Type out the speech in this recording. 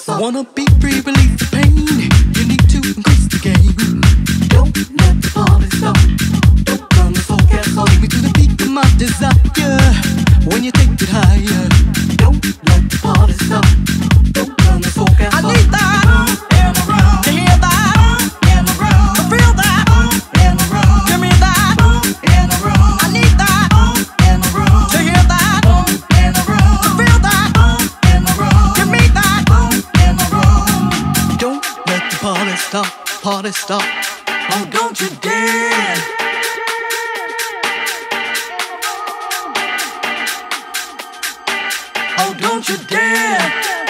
Wanna be free, release the pain. You need to increase the game. Don't let the party stop. Don't turn the soul gas off. Take me to the peak of my desire. When you take it higher. Don't let the party stop. Don't turn the soul gas off. I need that in the room. You hear that in the room. I feel that in the room. Give me that in the room. I need that in the room. To hear that in the room. I feel that in the room. Give me that in the room. Don't let the party stop. Party stop. Oh, don't you dare. Oh, don't you dare.